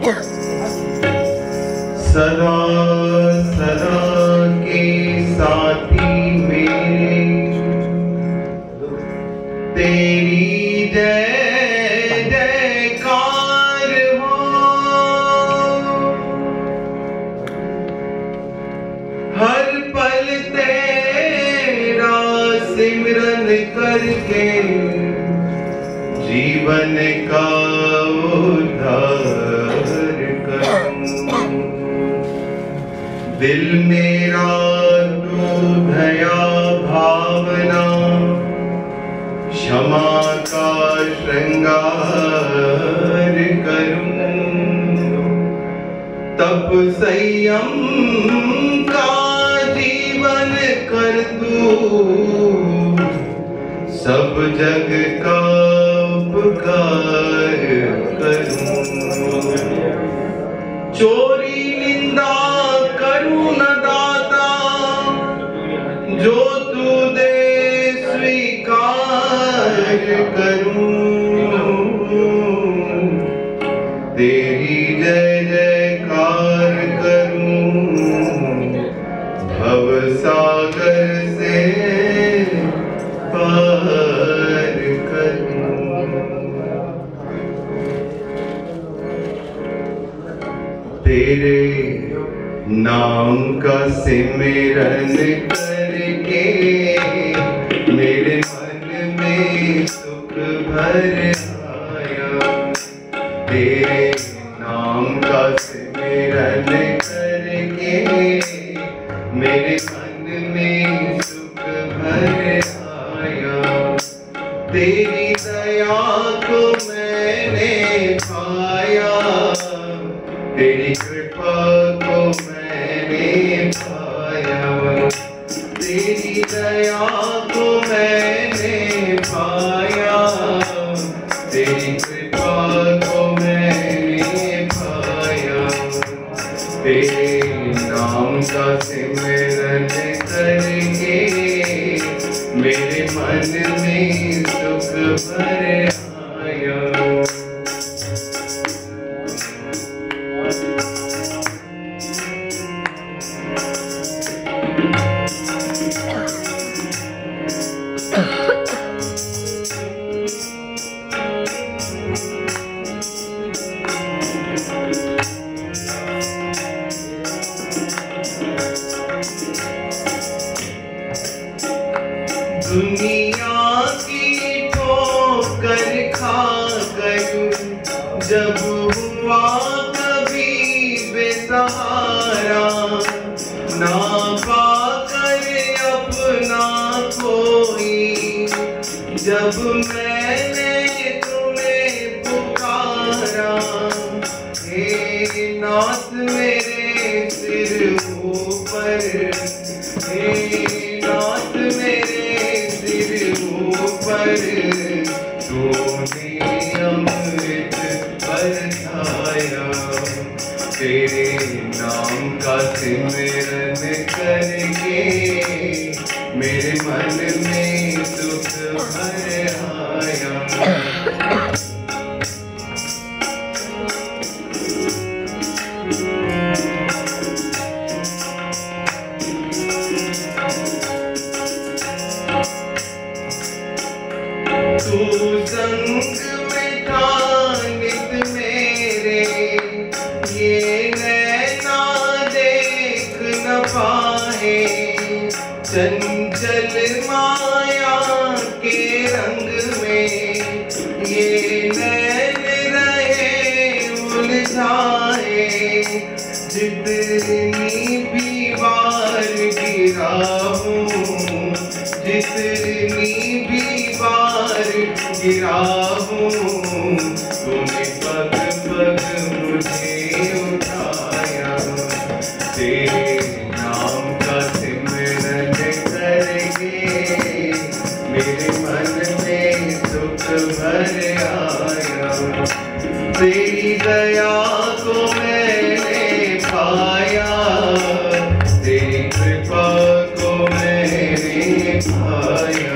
सदा सदा के साथी मेरे तेरी जय जयकार हो। हर पल तेरा सिमरन करके जीवन का उद्धार करूं। दिल मेरा तू दया भावना क्षमा का श्रृंगार करूं। तप संयम का जीवन कर दूं। सब जग का उपकार करूं। चोरी निंदा करूं न दाता, जो तू दे स्वीकार करूं। तेरी जय जयकार करूं। भव सागर से पार करूं। तेरे नाम का सिमरन करके मेरे मन में सुख भर आया। तेरे नाम का सिमरन करके मेरे मन में सुख भर आया। तेरी दया को मैंने पाया। तेरी कृपा को मैंने पाया। तेरी दया को मैंने पाया। तेरी कृपा को मैंने पाया। तेरे नाम का सिमरन करके मेरे मन में सुख भर आया। दुनिया की ठोकर खा कर जब हुआ कभी बेसहारा, ना पाकर अपना कोई जब मैंने तुम्हें पुकारा। हे नाथ मेरे सिर ऊपर, हे नाथ मेरे सिर ऊपर तूने अमृत बरसाया। तेरे नाम का सिमरन करके मेरे मन में सुख भर आया। तू संग में था नित मेरे, ये नैना देख न पाए। चंचल माया के रंग में ये नैन रहे उलझाए। जितनी भी बार गिरा हूँ, जितनी भी बार गिरा हूँ, तूने पग पग मुझे उठाया। तेरे नाम का सिमरन करके मेरे मन में सुख भर आया। तेरी दया को मैंने पाया। तेरी कृपा को मैंने पाया।